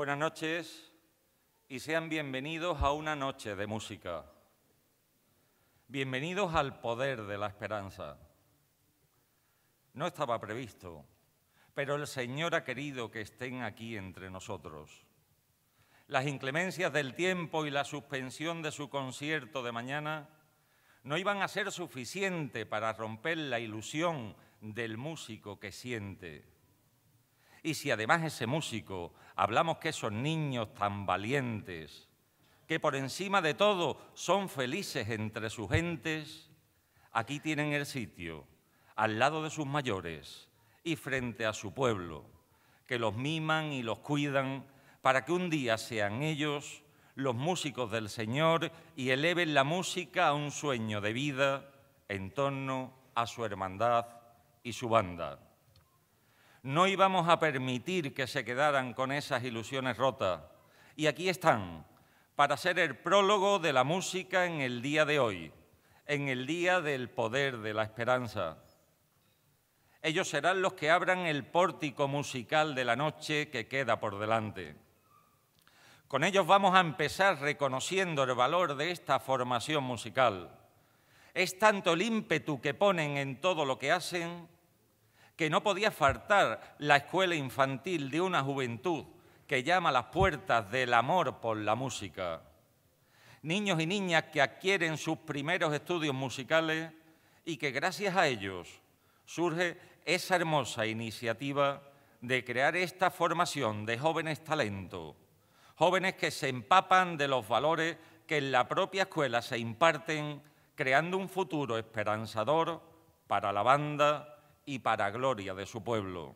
Buenas noches y sean bienvenidos a una noche de música. Bienvenidos al poder de la esperanza. No estaba previsto, pero el Señor ha querido que estén aquí entre nosotros. Las inclemencias del tiempo y la suspensión de su concierto de mañana no iban a ser suficiente para romper la ilusión del músico que siente. Y si además ese músico hablamos que esos niños tan valientes, que por encima de todo son felices entre sus gentes, aquí tienen el sitio, al lado de sus mayores y frente a su pueblo, que los miman y los cuidan para que un día sean ellos los músicos del Señor y eleven la música a un sueño de vida en torno a su hermandad y su banda. No íbamos a permitir que se quedaran con esas ilusiones rotas. Y aquí están, para ser el prólogo de la música en el día de hoy, en el día del poder de la esperanza. Ellos serán los que abran el pórtico musical de la noche que queda por delante. Con ellos vamos a empezar reconociendo el valor de esta formación musical. Es tanto el ímpetu que ponen en todo lo que hacen que no podía faltar la escuela infantil de una juventud que llama a las puertas del amor por la música. Niños y niñas que adquieren sus primeros estudios musicales y que gracias a ellos surge esa hermosa iniciativa de crear esta formación de jóvenes talentos, jóvenes que se empapan de los valores que en la propia escuela se imparten, creando un futuro esperanzador para la banda y para gloria de su pueblo.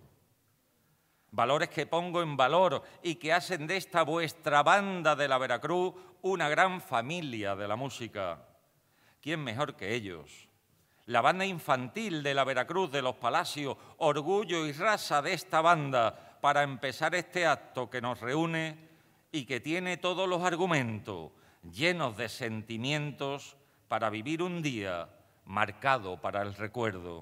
Valores que pongo en valor y que hacen de esta vuestra banda de la Veracruz una gran familia de la música. ¿Quién mejor que ellos? La banda infantil de la Veracruz de los Palacios, orgullo y raza de esta banda para empezar este acto que nos reúne y que tiene todos los argumentos llenos de sentimientos para vivir un día marcado para el recuerdo.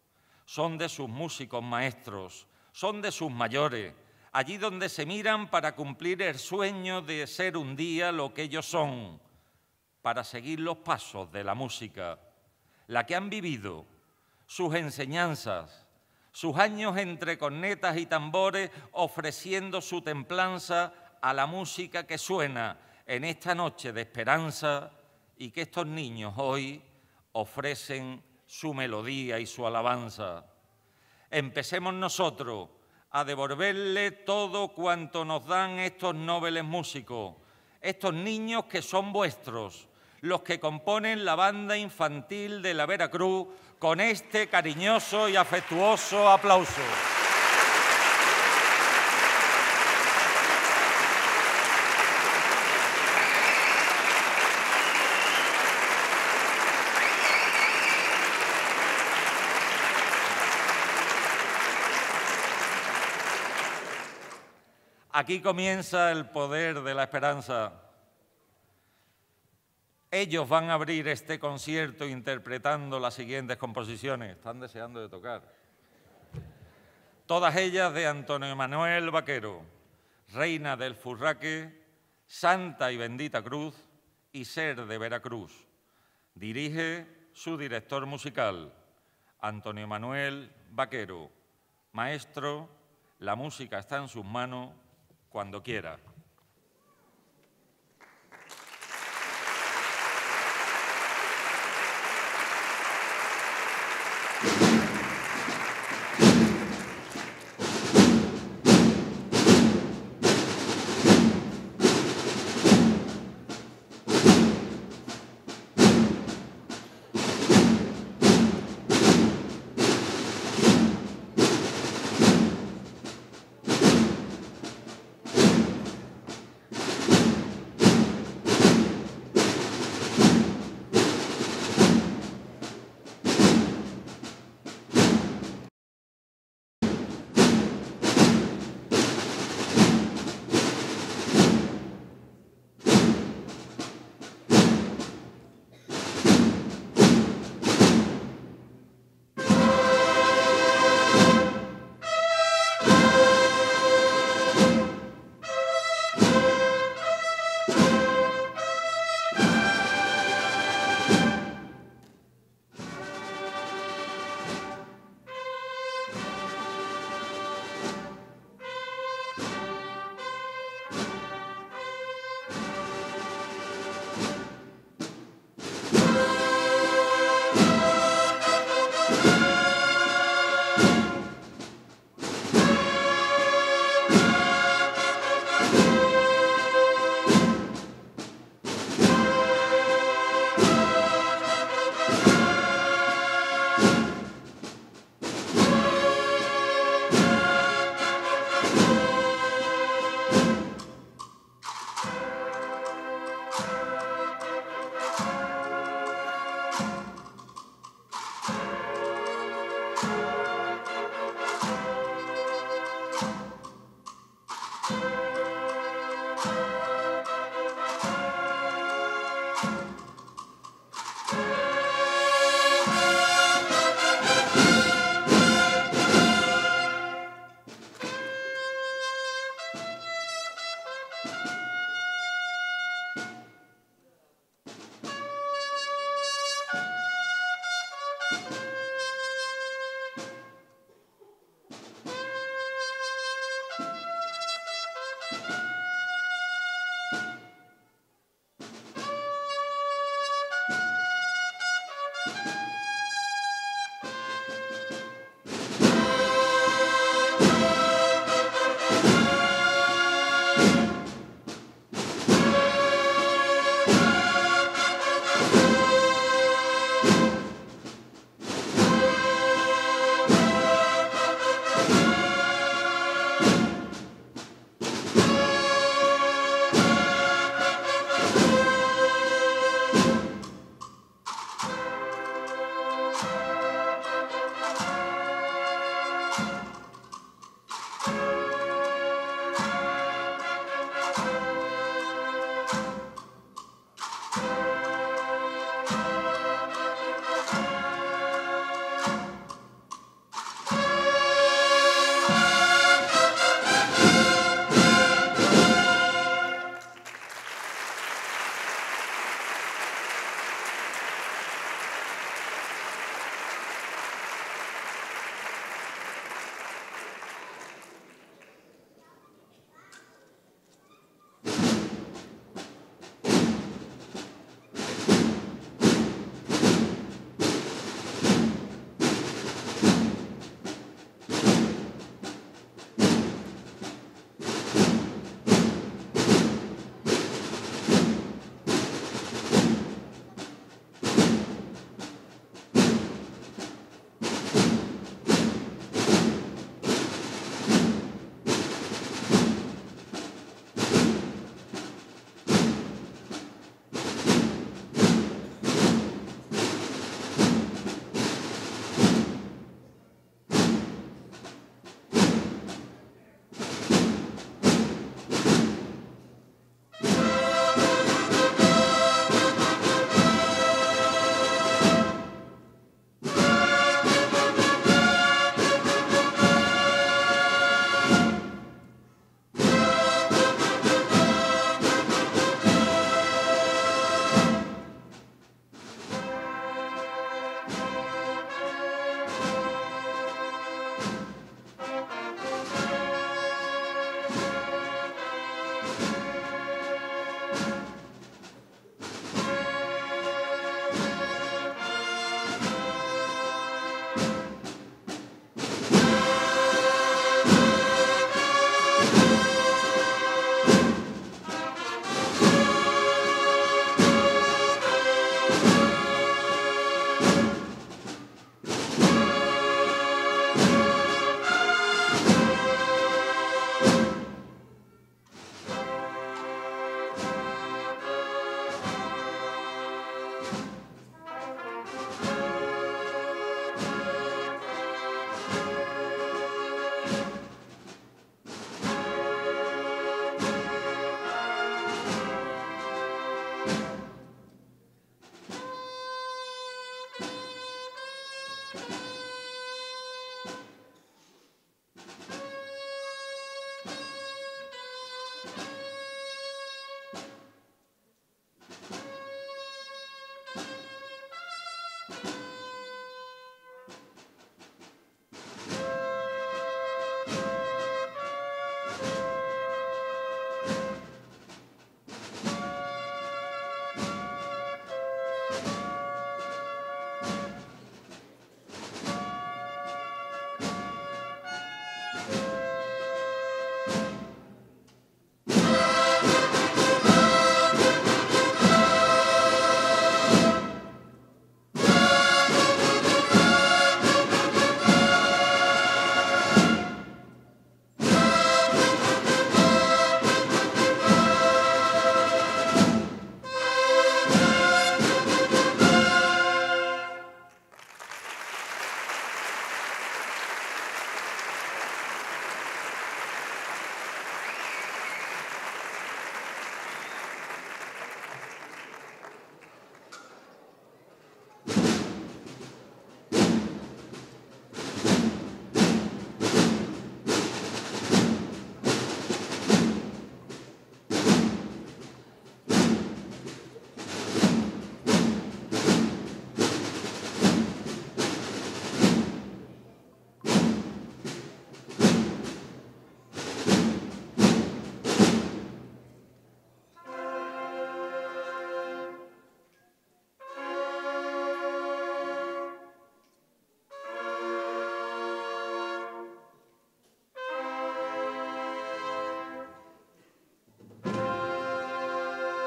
Son de sus músicos maestros, son de sus mayores, allí donde se miran para cumplir el sueño de ser un día lo que ellos son, para seguir los pasos de la música, la que han vivido, sus enseñanzas, sus años entre cornetas y tambores, ofreciendo su templanza a la música que suena en esta noche de esperanza y que estos niños hoy ofrecen su melodía y su alabanza. Empecemos nosotros a devolverle todo cuanto nos dan estos nobles músicos, estos niños que son vuestros, los que componen la banda infantil de la Veracruz, con este cariñoso y afectuoso aplauso. Aquí comienza el poder de la esperanza. Ellos van a abrir este concierto interpretando las siguientes composiciones. Están deseando de tocar. Todas ellas de Antonio Manuel Vaquero, Reina del Furraque, Santa y Bendita Cruz y Ser de Veracruz. Dirige su director musical, Antonio Manuel Vaquero. Maestro, la música está en sus manos. Cuando quiera.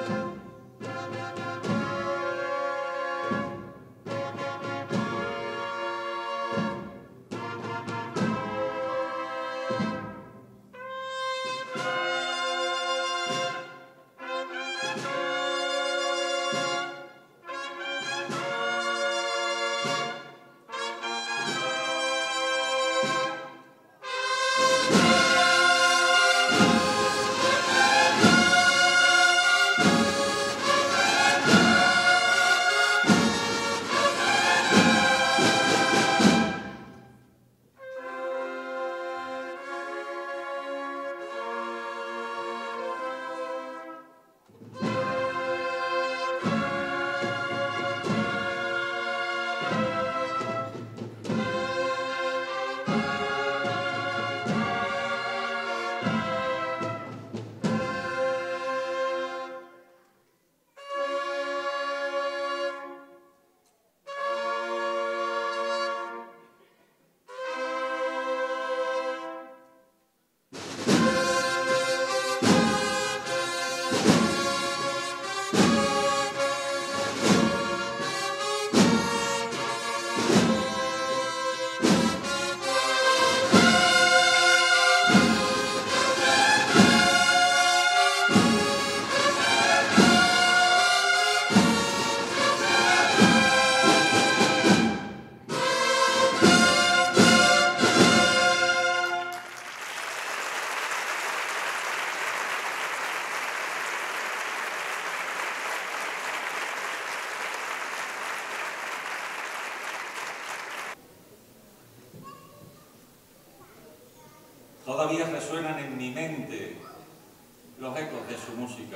Todavía resuenan en mi mente los ecos de su música.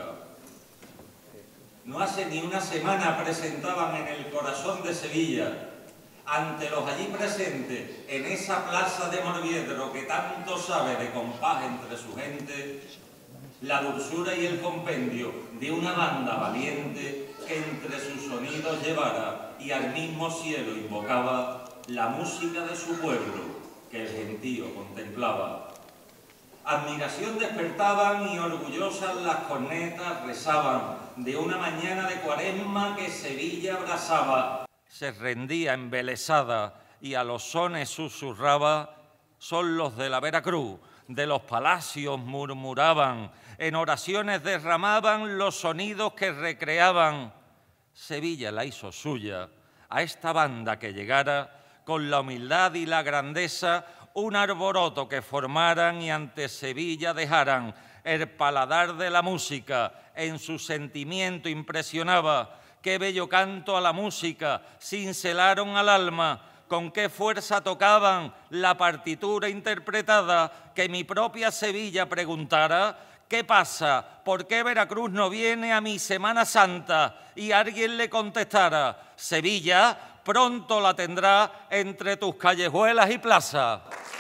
No hace ni una semana presentaban en el corazón de Sevilla, ante los allí presentes, en esa plaza de Morviedro que tanto sabe de compás entre su gente, la dulzura y el compendio de una banda valiente que entre sus sonidos llevara y al mismo cielo invocaba la música de su pueblo que el gentío contemplaba. Admiración despertaban y orgullosas las cornetas rezaban de una mañana de Cuaresma que Sevilla abrazaba. Se rendía embelesada y a los sones susurraba: son los de la Veracruz, de los palacios murmuraban, en oraciones derramaban los sonidos que recreaban. Sevilla la hizo suya a esta banda que llegara con la humildad y la grandeza, un arboroto que formaran y ante Sevilla dejaran. El paladar de la música en su sentimiento impresionaba. Qué bello canto a la música, cincelaron al alma, con qué fuerza tocaban la partitura interpretada, que mi propia Sevilla preguntara: ¿qué pasa? ¿Por qué Veracruz no viene a mi Semana Santa? Y alguien le contestara: Sevilla pronto la tendrá entre tus callejuelas y plazas.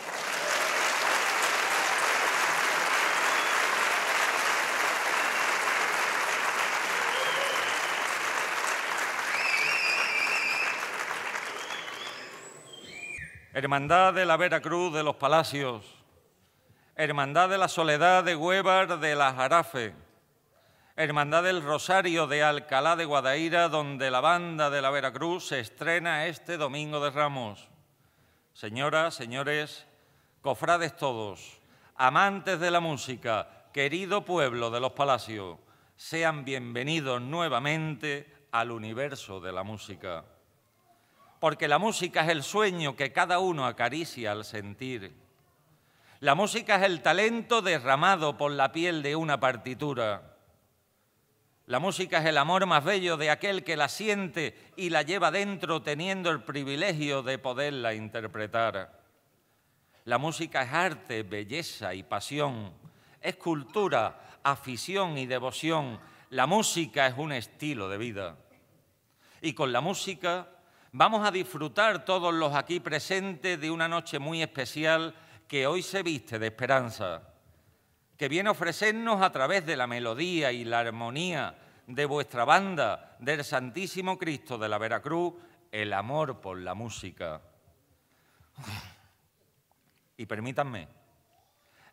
Hermandad de la Veracruz de los Palacios, Hermandad de la Soledad de Huévar de la Jarafe, Hermandad del Rosario de Alcalá de Guadaira, donde la banda de la Veracruz se estrena este Domingo de Ramos. Señoras, señores, cofrades todos, amantes de la música, querido pueblo de los Palacios, sean bienvenidos nuevamente al universo de la música. Porque la música es el sueño que cada uno acaricia al sentir. La música es el talento derramado por la piel de una partitura. La música es el amor más bello de aquel que la siente y la lleva dentro teniendo el privilegio de poderla interpretar. La música es arte, belleza y pasión. Es cultura, afición y devoción. La música es un estilo de vida. Y con la música vamos a disfrutar todos los aquí presentes de una noche muy especial que hoy se viste de esperanza, que viene a ofrecernos a través de la melodía y la armonía de vuestra banda del Santísimo Cristo de la Veracruz, el amor por la música. Y permítanme,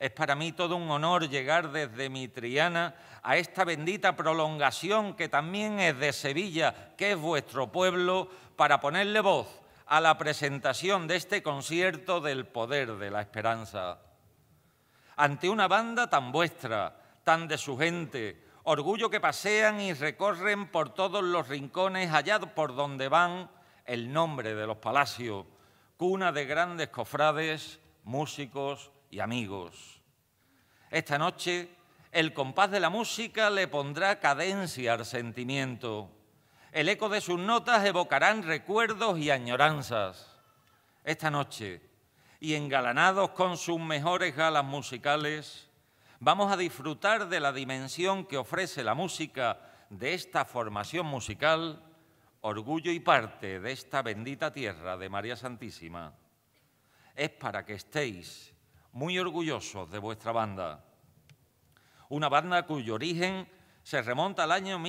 Es para mí todo un honor llegar desde mi Triana a esta bendita prolongación que también es de Sevilla, que es vuestro pueblo, para ponerle voz a la presentación de este concierto del poder de la esperanza. Ante una banda tan vuestra, tan de su gente, orgullo que pasean y recorren por todos los rincones, allá por donde van, el nombre de los palacios, cuna de grandes cofrades, músicos y amigos. Esta noche, el compás de la música le pondrá cadencia al sentimiento. El eco de sus notas evocarán recuerdos y añoranzas. Esta noche, y engalanados con sus mejores galas musicales, vamos a disfrutar de la dimensión que ofrece la música de esta formación musical, orgullo y parte de esta bendita tierra de María Santísima. Es para que estéis muy orgullosos de vuestra banda. Una banda cuyo origen se remonta al año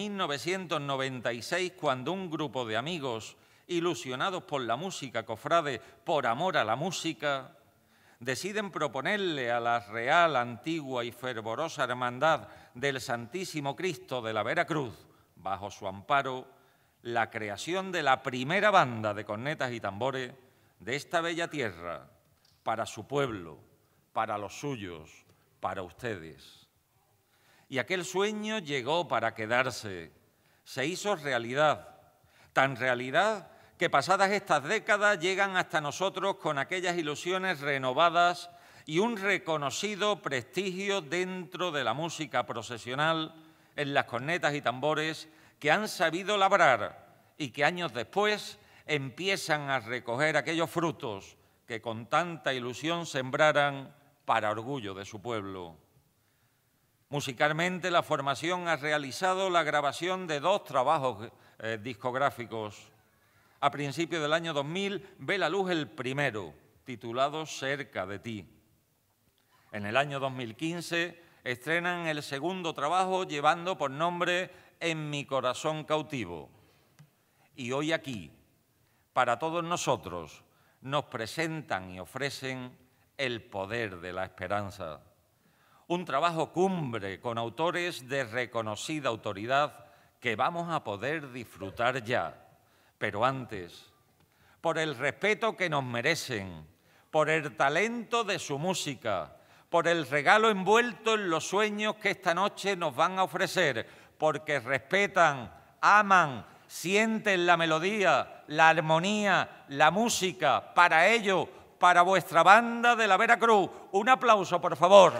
1996, cuando un grupo de amigos ilusionados por la música cofrade, por amor a la música, deciden proponerle a la real, antigua y fervorosa Hermandad del Santísimo Cristo de la Veracruz, bajo su amparo, la creación de la primera banda de cornetas y tambores de esta bella tierra, para su pueblo, para los suyos, para ustedes. Y aquel sueño llegó para quedarse, se hizo realidad, tan realidad que pasadas estas décadas llegan hasta nosotros con aquellas ilusiones renovadas y un reconocido prestigio dentro de la música procesional en las cornetas y tambores que han sabido labrar y que años después empiezan a recoger aquellos frutos que con tanta ilusión sembraran para orgullo de su pueblo. Musicalmente, la formación ha realizado la grabación de 2 trabajos discográficos. A principios del año 2000 ve la luz el primero, titulado Cerca de ti. En el año 2015 estrenan el segundo trabajo, llevando por nombre En mi corazón cautivo. Y hoy aquí, para todos nosotros, nos presentan y ofrecen El poder de la esperanza. Un trabajo cumbre con autores de reconocida autoridad que vamos a poder disfrutar ya. Pero antes, por el respeto que nos merecen, por el talento de su música, por el regalo envuelto en los sueños que esta noche nos van a ofrecer, porque respetan, aman, sienten la melodía, la armonía, la música, para ello, para vuestra banda de la Veracruz. Un aplauso, por favor.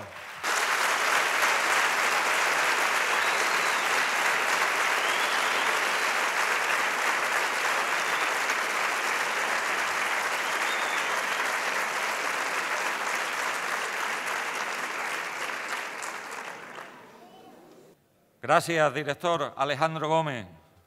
Gracias, director Alejandro Gómez.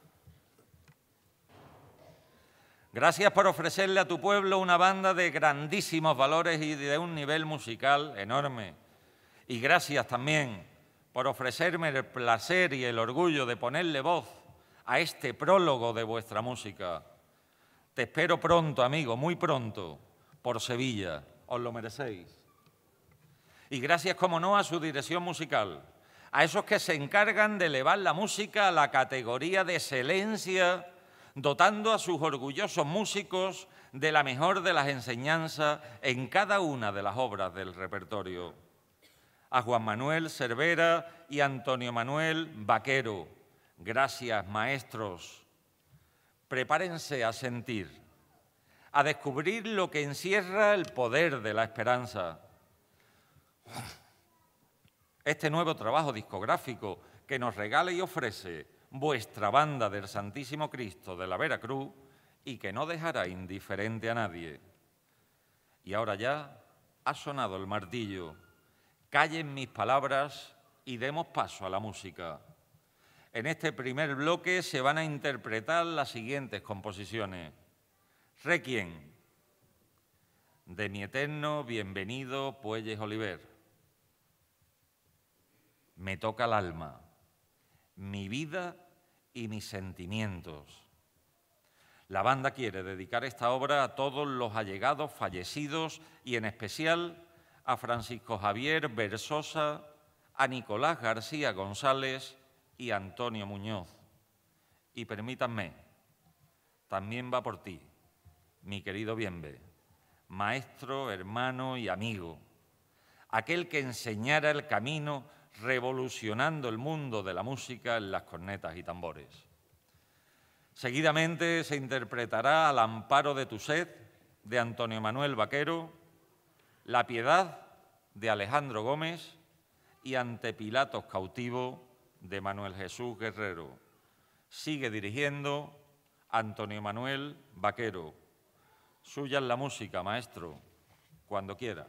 Gracias por ofrecerle a tu pueblo una banda de grandísimos valores y de un nivel musical enorme. Y gracias también por ofrecerme el placer y el orgullo de ponerle voz a este prólogo de vuestra música. Te espero pronto, amigo, muy pronto, por Sevilla. Os lo merecéis. Y gracias, como no, a su dirección musical, a esos que se encargan de elevar la música a la categoría de excelencia, dotando a sus orgullosos músicos de la mejor de las enseñanzas en cada una de las obras del repertorio. A Juan Manuel Cervera y Antonio Manuel Vaquero, gracias, maestros. Prepárense a sentir, a descubrir lo que encierra el poder de la esperanza. Este nuevo trabajo discográfico que nos regala y ofrece vuestra banda del Santísimo Cristo de la Veracruz y que no dejará indiferente a nadie. Y ahora ya ha sonado el martillo. Callen mis palabras y demos paso a la música. En este primer bloque se van a interpretar las siguientes composiciones. Requiem, de mi eterno bienvenido Puelles Oliver. Me toca el alma, mi vida y mis sentimientos. La banda quiere dedicar esta obra a todos los allegados fallecidos y en especial a Francisco Javier Versosa, a Nicolás García González y a Antonio Muñoz. Y permítanme, también va por ti, mi querido Bienve, maestro, hermano y amigo, aquel que enseñara el camino revolucionando el mundo de la música en las cornetas y tambores. Seguidamente se interpretará Al amparo de tu sed, de Antonio Manuel Vaquero, La piedad, de Alejandro Gómez, y Ante Pilatos cautivo, de Manuel Jesús Guerrero. Sigue dirigiendo Antonio Manuel Vaquero. Suya es la música, maestro, cuando quiera.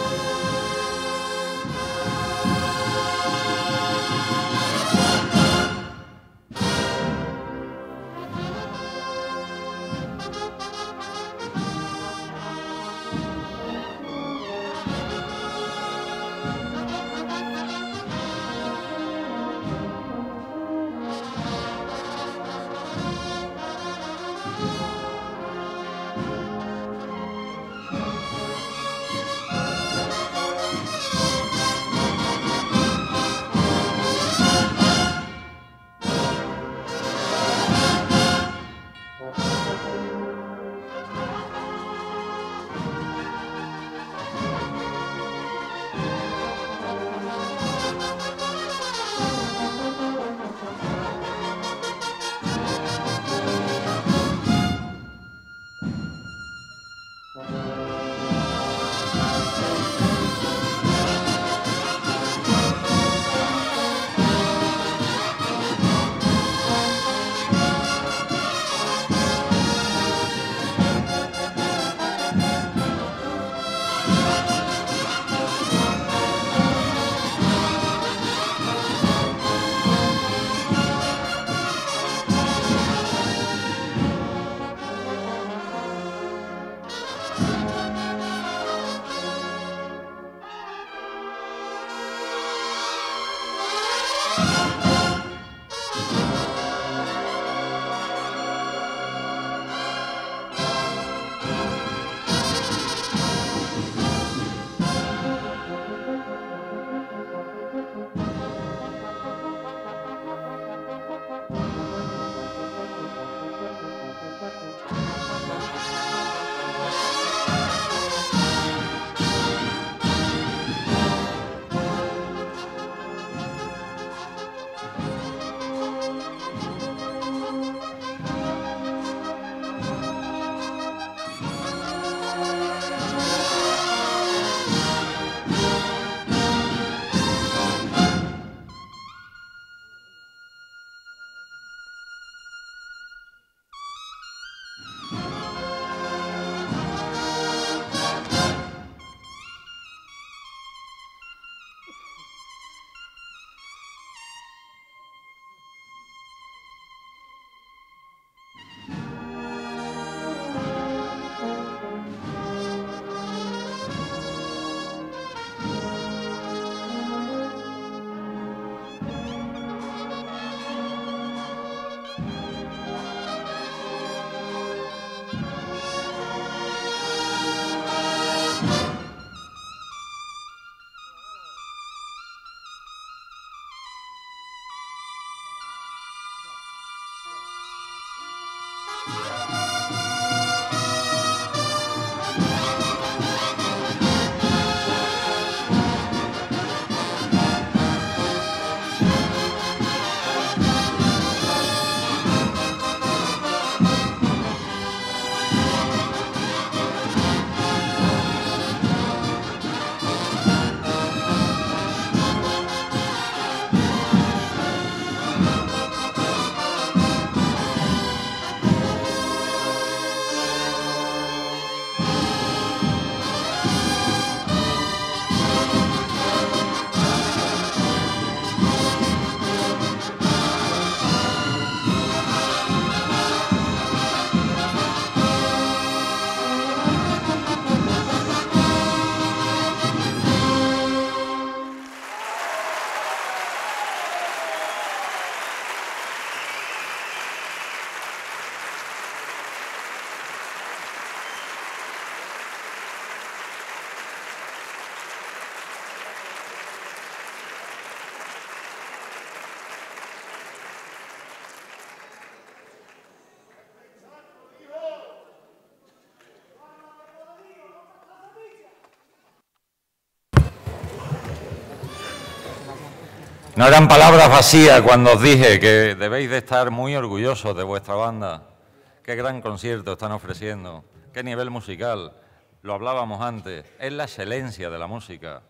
No eran palabras vacías cuando os dije que debéis de estar muy orgullosos de vuestra banda. Qué gran concierto están ofreciendo, qué nivel musical. Lo hablábamos antes, es la excelencia de la música.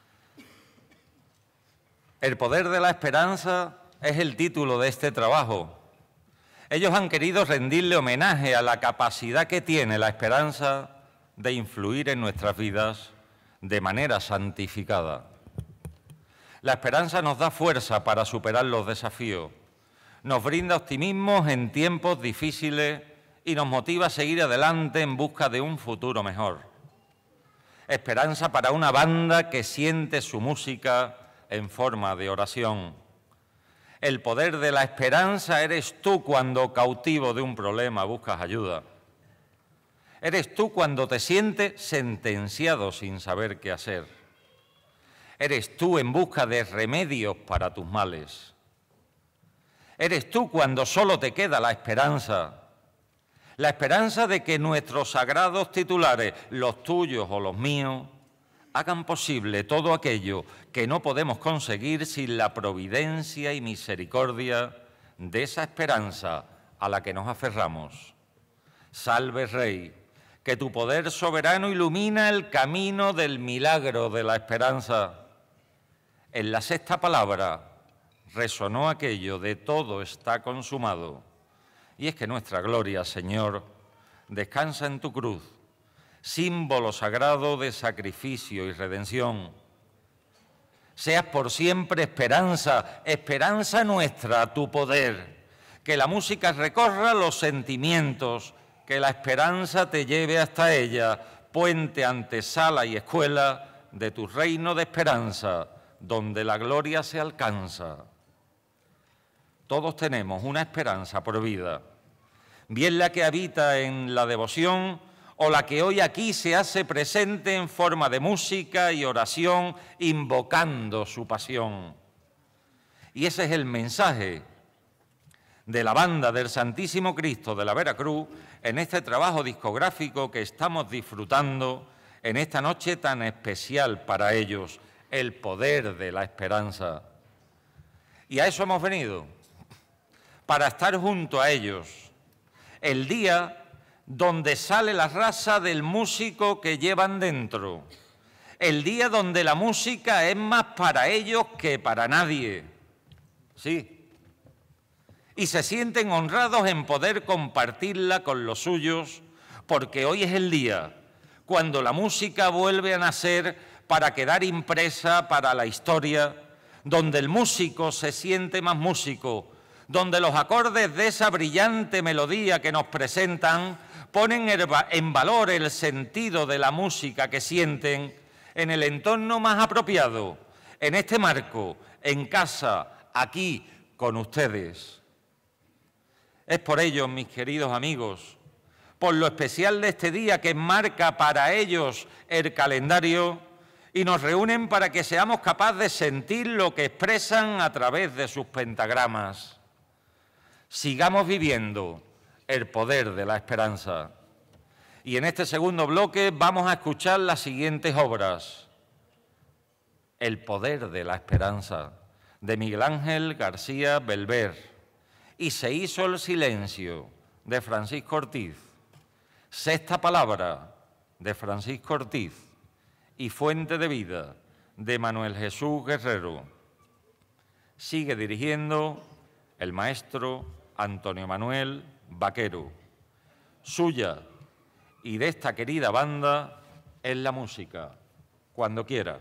El poder de la esperanza es el título de este trabajo. Ellos han querido rendirle homenaje a la capacidad que tiene la esperanza de influir en nuestras vidas, de manera santificada. La esperanza nos da fuerza para superar los desafíos, nos brinda optimismo en tiempos difíciles y nos motiva a seguir adelante en busca de un futuro mejor. Esperanza para una banda que siente su música en forma de oración. El poder de la esperanza eres tú cuando, cautivo de un problema, buscas ayuda. Eres tú cuando te sientes sentenciado sin saber qué hacer. Eres tú en busca de remedios para tus males. Eres tú cuando solo te queda la esperanza de que nuestros sagrados titulares, los tuyos o los míos, hagan posible todo aquello que no podemos conseguir sin la providencia y misericordia de esa esperanza a la que nos aferramos. Salve, Rey, que tu poder soberano ilumina el camino del milagro de la esperanza. En la sexta palabra resonó aquello de todo está consumado. Y es que nuestra gloria, Señor, descansa en tu cruz, símbolo sagrado de sacrificio y redención. Seas por siempre esperanza, esperanza nuestra, tu poder. Que la música recorra los sentimientos, que la esperanza te lleve hasta ella, puente, antesala y escuela de tu reino de esperanza, donde la gloria se alcanza. Todos tenemos una esperanza por vida, bien la que habita en la devoción o la que hoy aquí se hace presente en forma de música y oración, invocando su pasión. Y ese es el mensaje de la banda del Santísimo Cristo de la Veracruz en este trabajo discográfico que estamos disfrutando en esta noche tan especial para ellos, el poder de la esperanza. Y a eso hemos venido, para estar junto a ellos, el día donde sale la raza del músico que llevan dentro, el día donde la música es más para ellos que para nadie. Sí, y se sienten honrados en poder compartirla con los suyos, porque hoy es el día cuando la música vuelve a nacer para quedar impresa para la historia, donde el músico se siente más músico, donde los acordes de esa brillante melodía que nos presentan ponen en valor el sentido de la música que sienten en el entorno más apropiado, en este marco, en casa, aquí, con ustedes. Es por ello, mis queridos amigos, por lo especial de este día que marca para ellos el calendario y nos reúnen para que seamos capaces de sentir lo que expresan a través de sus pentagramas. Sigamos viviendo el poder de la esperanza. Y en este segundo bloque vamos a escuchar las siguientes obras. El poder de la esperanza, de Miguel Ángel García Belver. Y Se hizo el silencio, de Francisco Ortiz. Sexta palabra, de Francisco Ortiz. Y Fuente de vida, de Manuel Jesús Guerrero. Sigue dirigiendo el maestro Antonio Manuel Vaquero. Suya y de esta querida banda es la música, cuando quiera.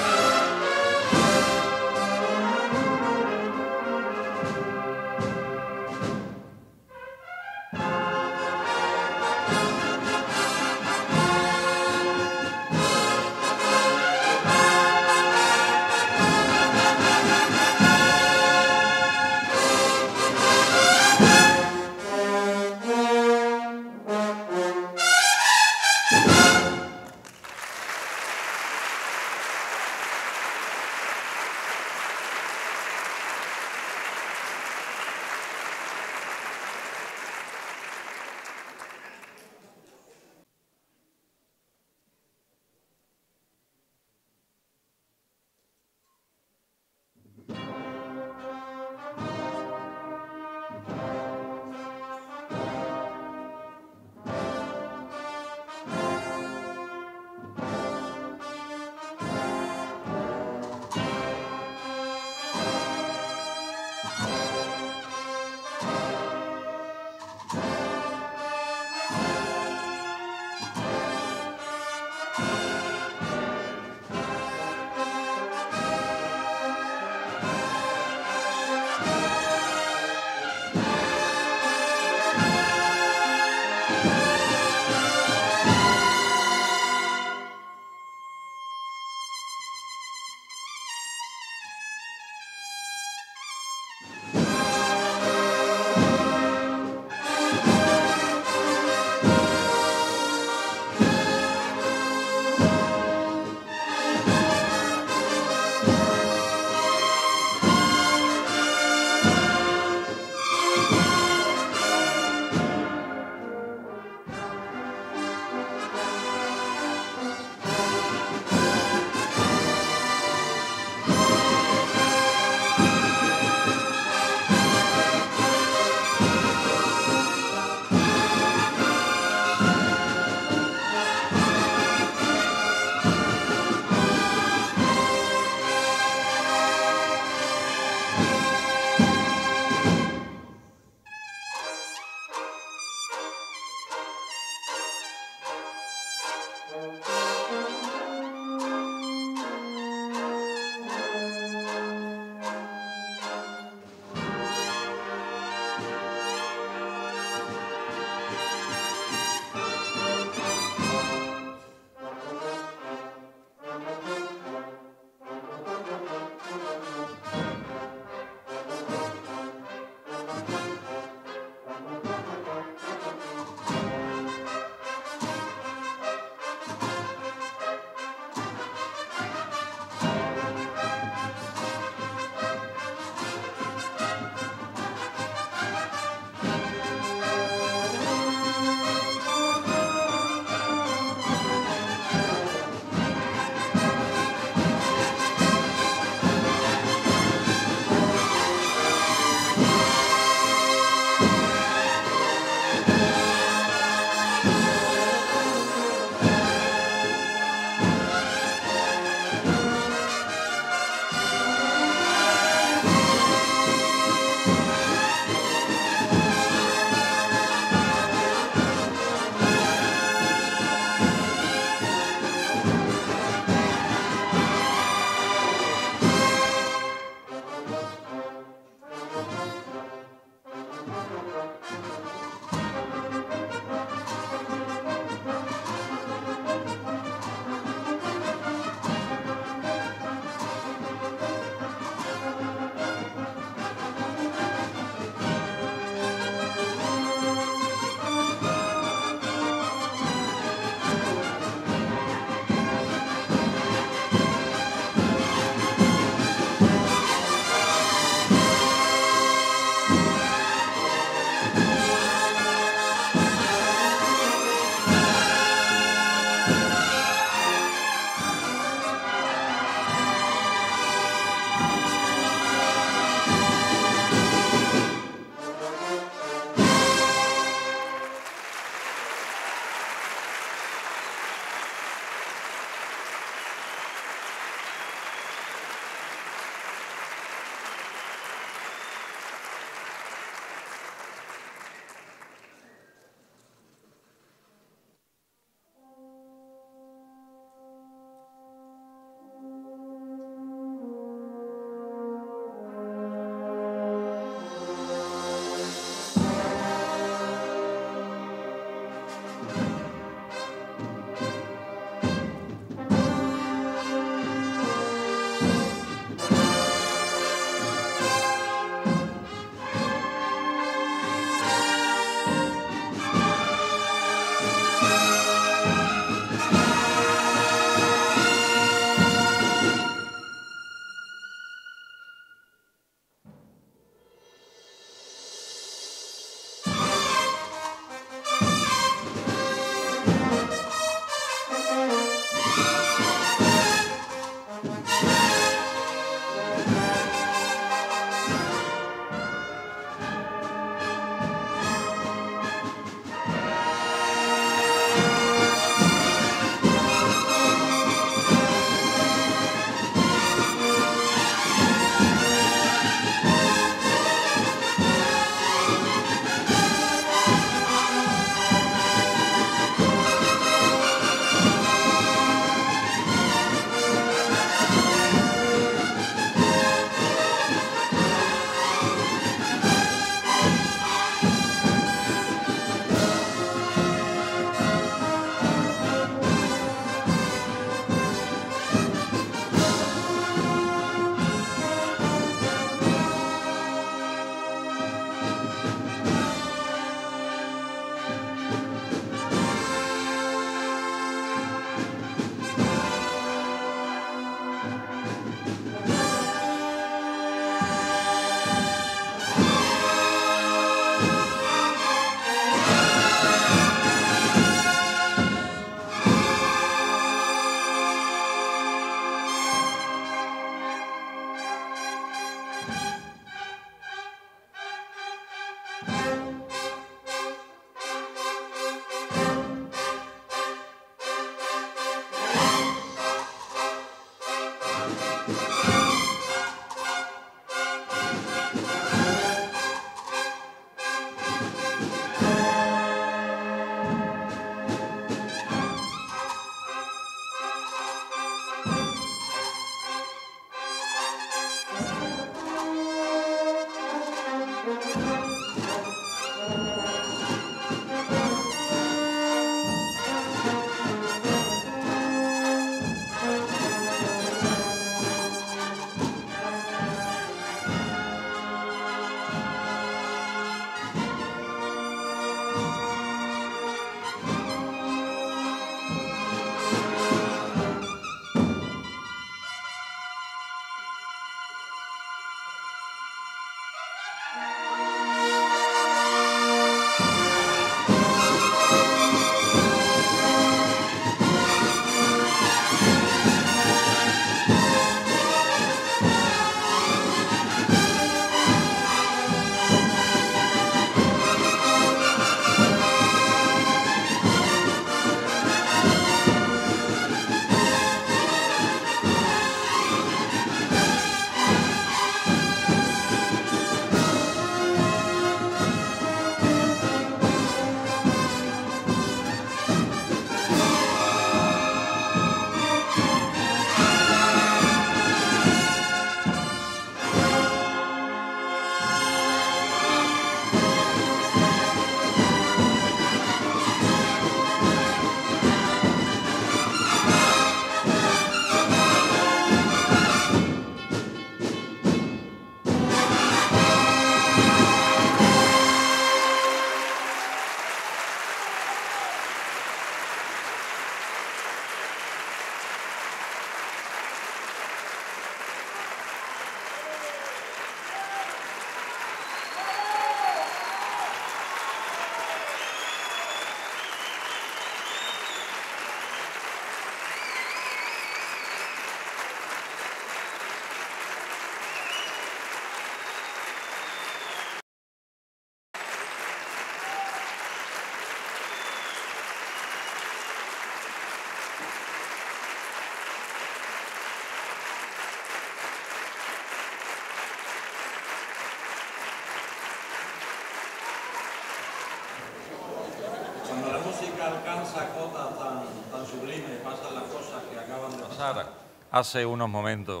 expresar hace unos momentos.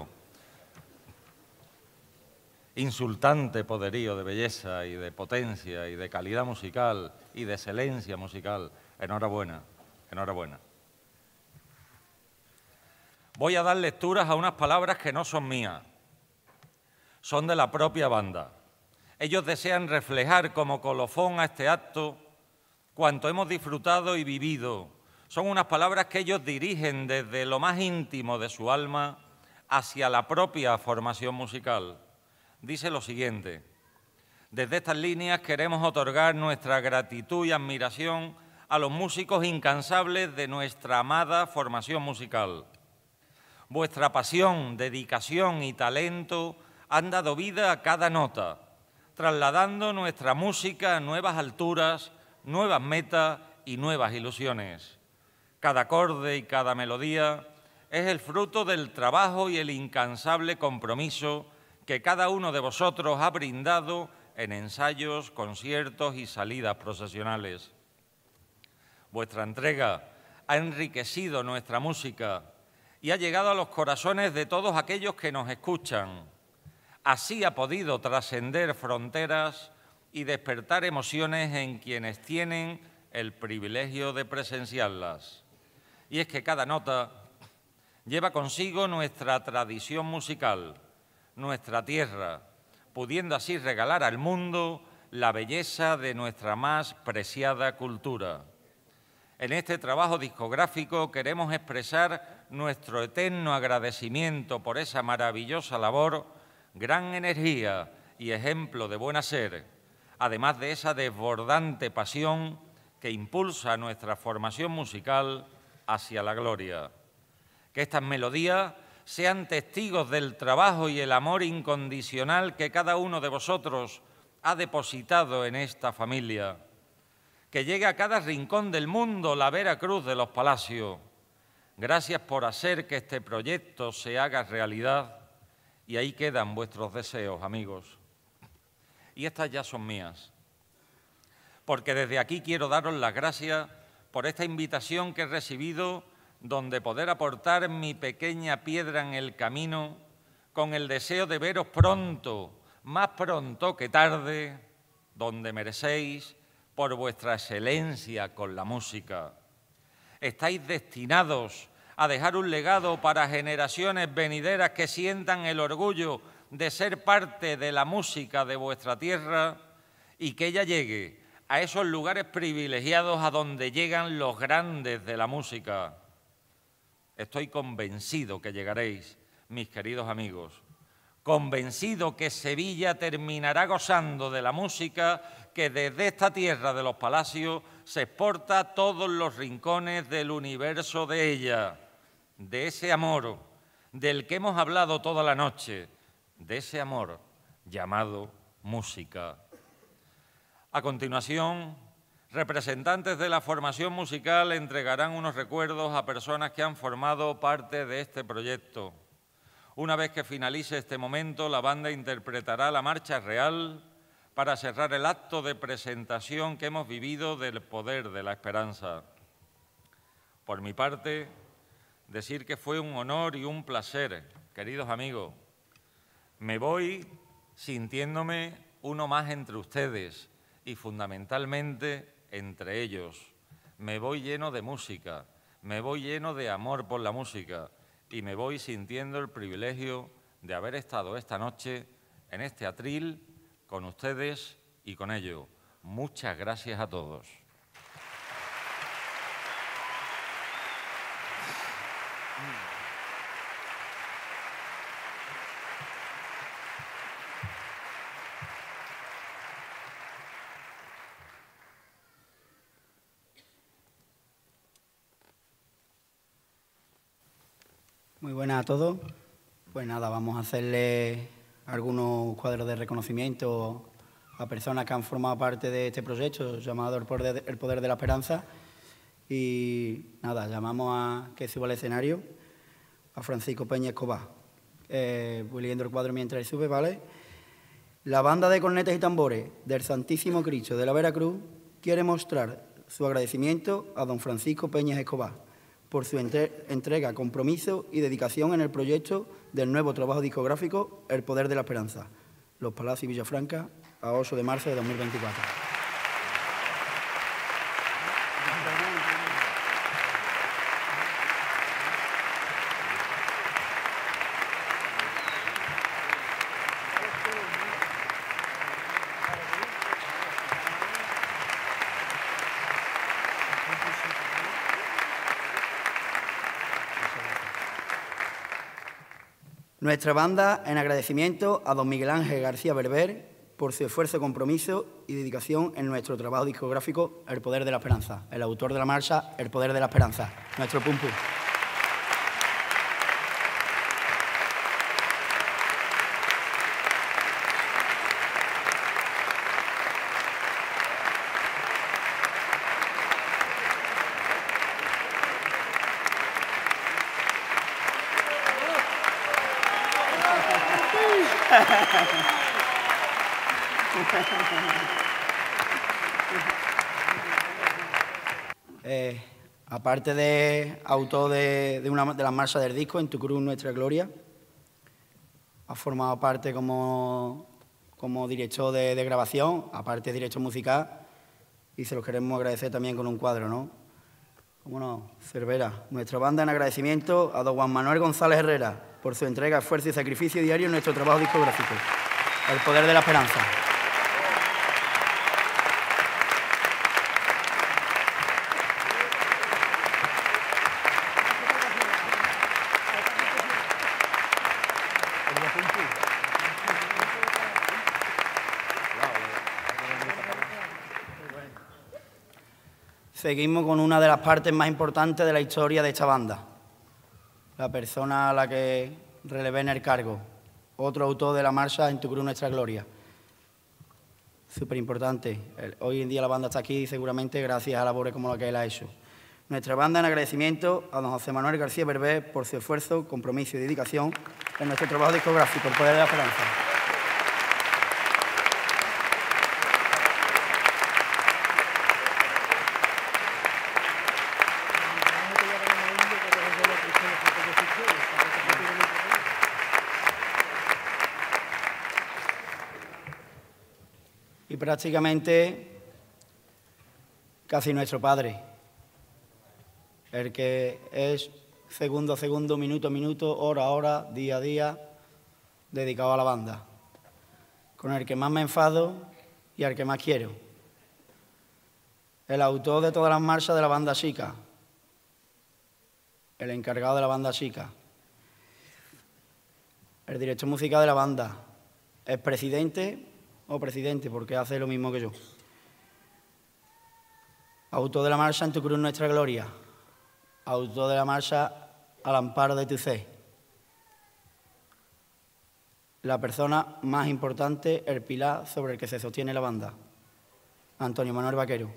Insultante poderío de belleza y de potencia y de calidad musical y de excelencia musical. Enhorabuena, enhorabuena. Voy a dar lecturas a unas palabras que no son mías, son de la propia banda. Ellos desean reflejar como colofón a este acto cuanto hemos disfrutado y vivido. Son unas palabras que ellos dirigen desde lo más íntimo de su alma hacia la propia formación musical. Dice lo siguiente: desde estas líneas queremos otorgar nuestra gratitud y admiración a los músicos incansables de nuestra amada formación musical. Vuestra pasión, dedicación y talento han dado vida a cada nota, trasladando nuestra música a nuevas alturas, nuevas metas y nuevas ilusiones. Cada acorde y cada melodía es el fruto del trabajo y el incansable compromiso que cada uno de vosotros ha brindado en ensayos, conciertos y salidas procesionales. Vuestra entrega ha enriquecido nuestra música y ha llegado a los corazones de todos aquellos que nos escuchan. Así ha podido trascender fronteras y despertar emociones en quienes tienen el privilegio de presenciarlas. Y es que cada nota lleva consigo nuestra tradición musical, nuestra tierra, pudiendo así regalar al mundo la belleza de nuestra más preciada cultura. En este trabajo discográfico queremos expresar nuestro eterno agradecimiento por esa maravillosa labor, gran energía y ejemplo de buen hacer, además de esa desbordante pasión que impulsa nuestra formación musical hacia la gloria. Que estas melodías sean testigos del trabajo y el amor incondicional que cada uno de vosotros ha depositado en esta familia. Que llegue a cada rincón del mundo la Vera Cruz de los Palacios. Gracias por hacer que este proyecto se haga realidad. Y ahí quedan vuestros deseos, amigos. Y estas ya son mías. Porque desde aquí quiero daros las gracias por esta invitación que he recibido, donde poder aportar mi pequeña piedra en el camino, con el deseo de veros pronto, más pronto que tarde, donde merecéis, por vuestra excelencia con la música. Estáis destinados a dejar un legado para generaciones venideras que sientan el orgullo de ser parte de la música de vuestra tierra y que ella llegue a esos lugares privilegiados a donde llegan los grandes de la música. Estoy convencido que llegaréis, mis queridos amigos. Convencido que Sevilla terminará gozando de la música que desde esta tierra de los Palacios se exporta a todos los rincones del universo de ella, de ese amor del que hemos hablado toda la noche, de ese amor llamado música. A continuación, representantes de la formación musical entregarán unos recuerdos a personas que han formado parte de este proyecto. Una vez que finalice este momento, la banda interpretará la Marcha Real para cerrar el acto de presentación que hemos vivido del Poder de la Esperanza. Por mi parte, decir que fue un honor y un placer, queridos amigos. Me voy sintiéndome uno más entre ustedes y fundamentalmente entre ellos. Me voy lleno de música, me voy lleno de amor por la música y me voy sintiendo el privilegio de haber estado esta noche en este atril con ustedes y con ellos. Muchas gracias a todos. Muy buenas a todos. Pues nada, vamos a hacerle algunos cuadros de reconocimiento a personas que han formado parte de este proyecto llamado El Poder de la Esperanza. Y nada, llamamos a que suba al escenario a Francisco Peña Escobar. Voy leyendo el cuadro mientras él sube, ¿vale? La banda de cornetas y tambores del Santísimo Cristo de la Vera Cruz quiere mostrar su agradecimiento a don Francisco Peña Escobar por su entrega, compromiso y dedicación en el proyecto del nuevo trabajo discográfico El Poder de la Esperanza, Los Palacios Villafranca, a 8 de marzo de 2024. Nuestra banda, en agradecimiento a don Miguel Ángel García Berber por su esfuerzo, compromiso y dedicación en nuestro trabajo discográfico El Poder de la Esperanza, el autor de la marcha El Poder de la Esperanza, nuestro Pum Pum. Aparte de autor de una de las marchas del disco, En tu cruz, nuestra gloria, ha formado parte como director de grabación, aparte de director musical, y se los queremos agradecer también con un cuadro, ¿no? ¿Cómo no? Cervera. Nuestra banda, en agradecimiento a don Juan Manuel González Herrera por su entrega, esfuerzo y sacrificio diario en nuestro trabajo discográfico, El Poder de la Esperanza. Seguimos con una de las partes más importantes de la historia de esta banda, la persona a la que relevé en el cargo, otro autor de la marcha En tu cruz, nuestra gloria. Súper importante. Hoy en día la banda está aquí seguramente gracias a labores como la que él ha hecho. Nuestra banda, en agradecimiento a don José Manuel García Berber por su esfuerzo, compromiso y dedicación en nuestro trabajo discográfico, El Poder de la Esperanza. Y prácticamente casi nuestro padre, el que es segundo a segundo, minuto a minuto, hora a hora, día a día, dedicado a la banda, con el que más me enfado y al que más quiero. El autor de todas las marchas de la banda chica, el encargado de la banda chica, el director musical de la banda, el presidente o presidente, porque hace lo mismo que yo. Autor de la marcha En tu cruz, nuestra gloria. Autor de la marcha Al amparo de tu fe. La persona más importante, el pilar sobre el que se sostiene la banda, Antonio Manuel Vaquero.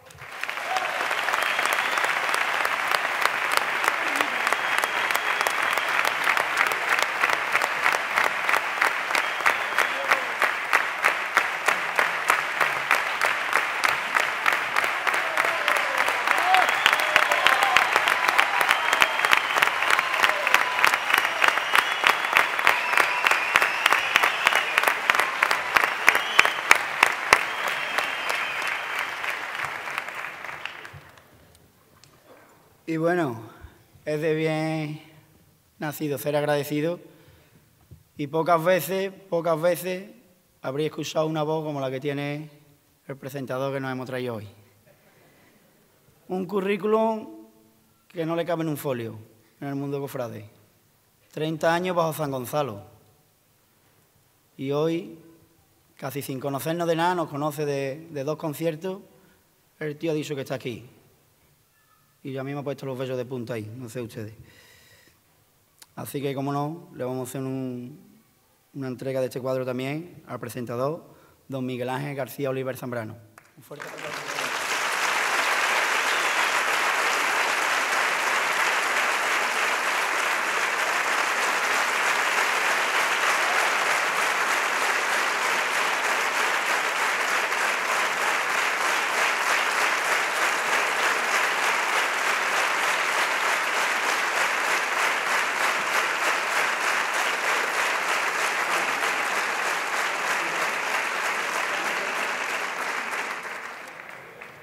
Y bueno, es de bien nacido ser agradecido y pocas veces habría escuchado una voz como la que tiene el presentador que nos hemos traído hoy. Un currículum que no le cabe en un folio en el mundo cofrade. 30 años bajo San Gonzalo. Y hoy, casi sin conocernos de nada, nos conoce de 2 conciertos, el tío ha dicho que está aquí. Y ya a mí me ha puesto los vellos de punta ahí, no sé ustedes. Así que, como no, le vamos a hacer una entrega de este cuadro también al presentador, don Miguel Ángel García Oliver Zambrano. Un fuerte aplauso.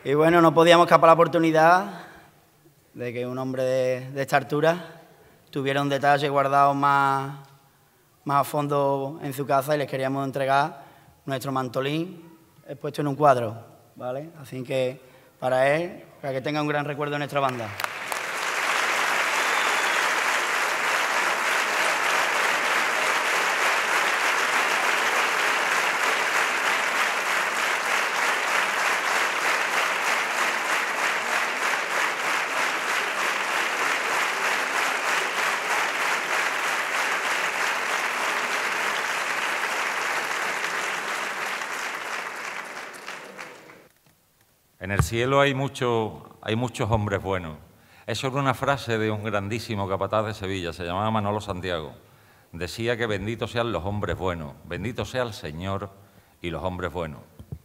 Y bueno, no podíamos escapar la oportunidad de que un hombre de esta altura tuviera un detalle guardado más a fondo en su casa y les queríamos entregar nuestro mantolín expuesto en un cuadro, ¿vale? Así que para él, para que tenga un gran recuerdo de nuestra banda. En el cielo hay muchos hombres buenos. Eso era una frase de un grandísimo capataz de Sevilla, se llamaba Manolo Santiago. Decía que benditos sean los hombres buenos, bendito sea el Señor y los hombres buenos.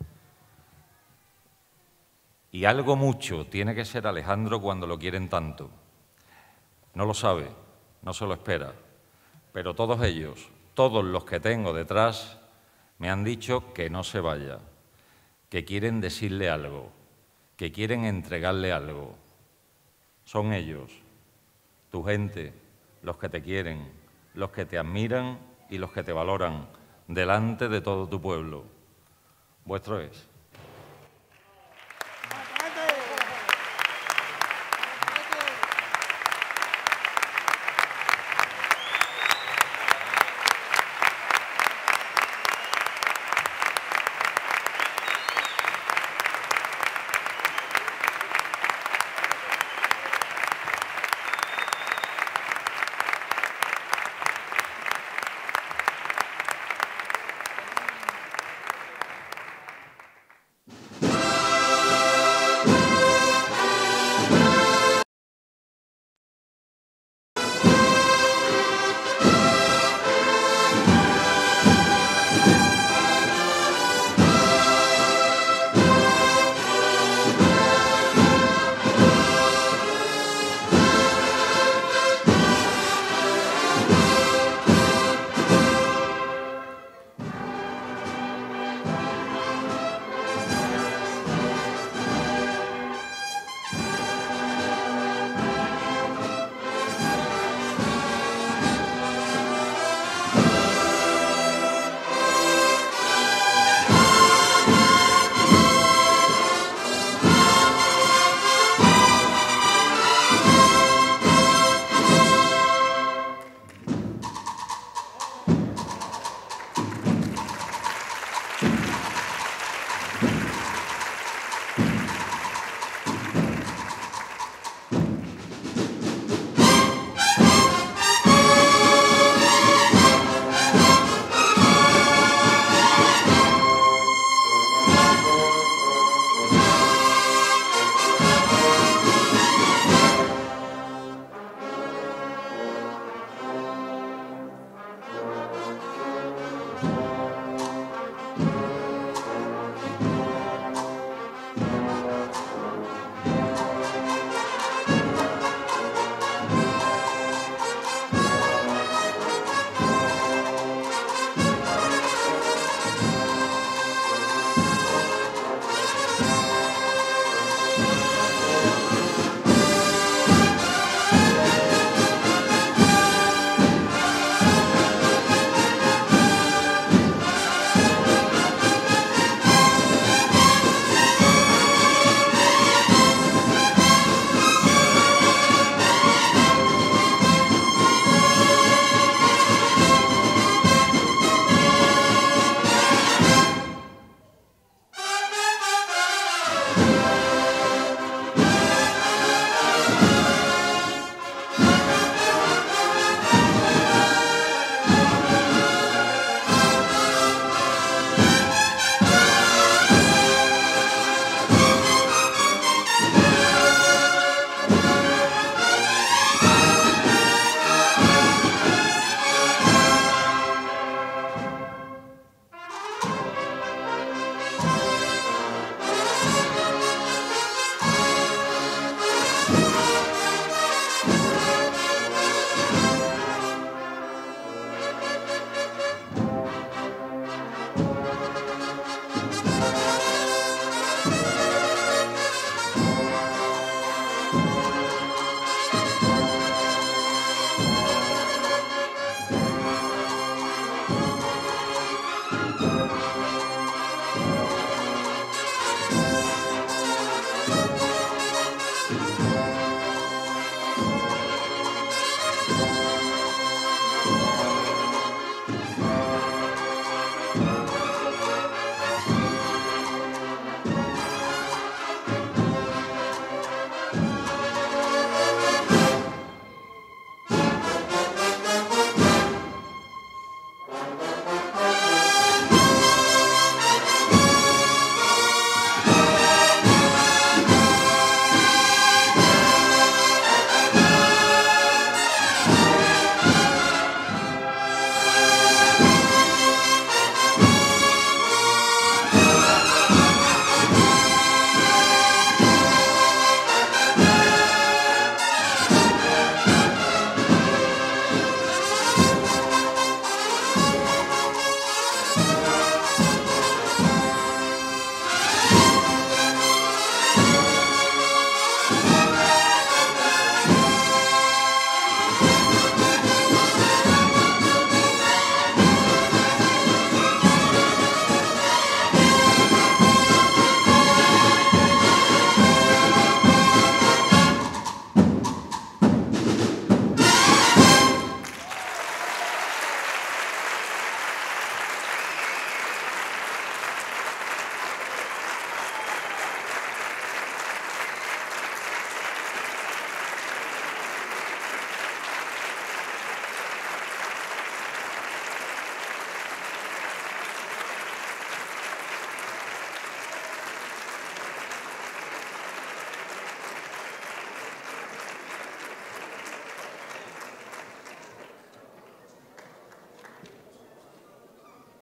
Y algo mucho tiene que ser Alejandro cuando lo quieren tanto. No lo sabe, no se lo espera, pero todos ellos, todos los que tengo detrás, me han dicho que no se vaya, que quieren decirle algo, que quieren entregarle algo. Son ellos, tu gente, los que te quieren, los que te admiran y los que te valoran delante de todo tu pueblo. Vuestro es.